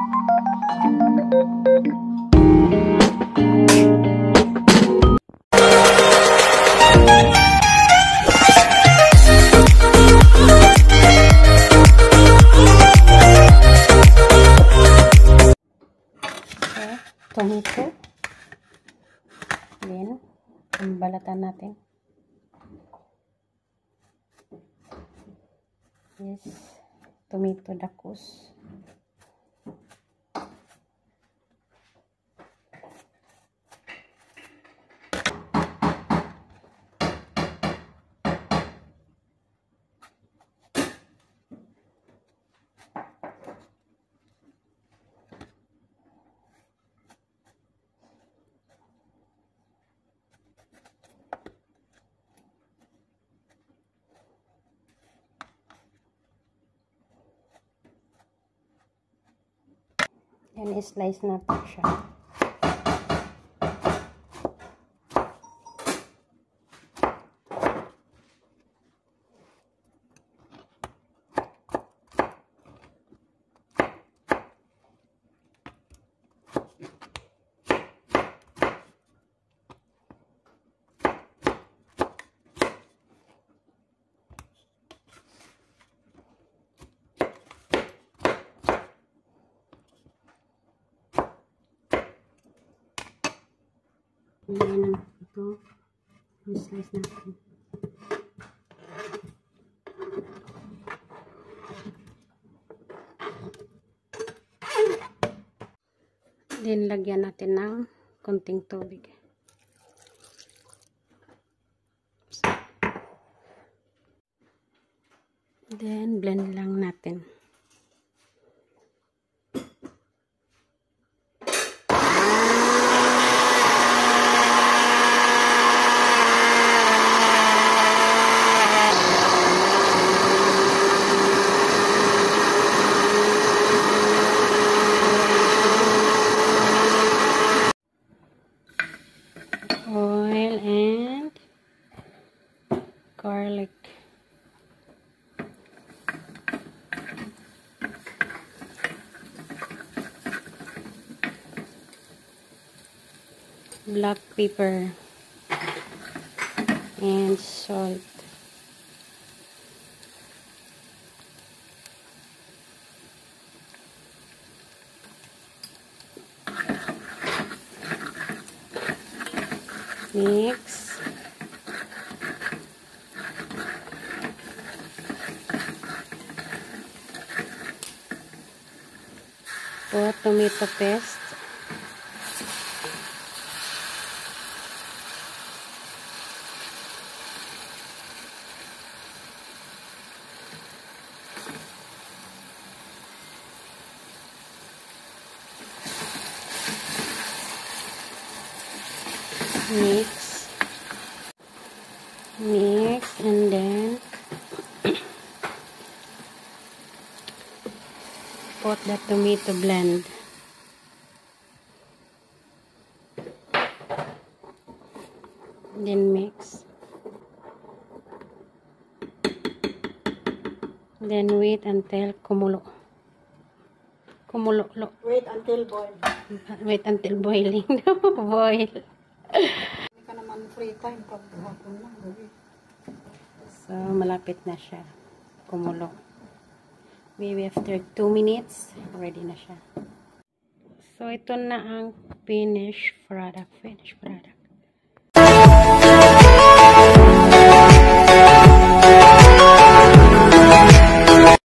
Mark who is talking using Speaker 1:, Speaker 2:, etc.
Speaker 1: Tomato. Then, balatan natin. Yes, tomato dakos. Yan, i-slice natin siya. Yan na ito. I-slice natin. Then, lagyan natin ng konting tubig. Then, blend lang natin. Oil and garlic. Black pepper and salt. Mix. Put tomato paste. Mix and then put the tomato blend. Then mix. Then wait until kumulo. Kumulo.
Speaker 2: Wait until boil.
Speaker 1: Wait until boiling. Boil.
Speaker 2: Hindi ka naman free time pag hapon lang.
Speaker 1: So, malapit na siya. Kumulo. Maybe after 2 minutes, ready na siya. So, ito na ang finished product.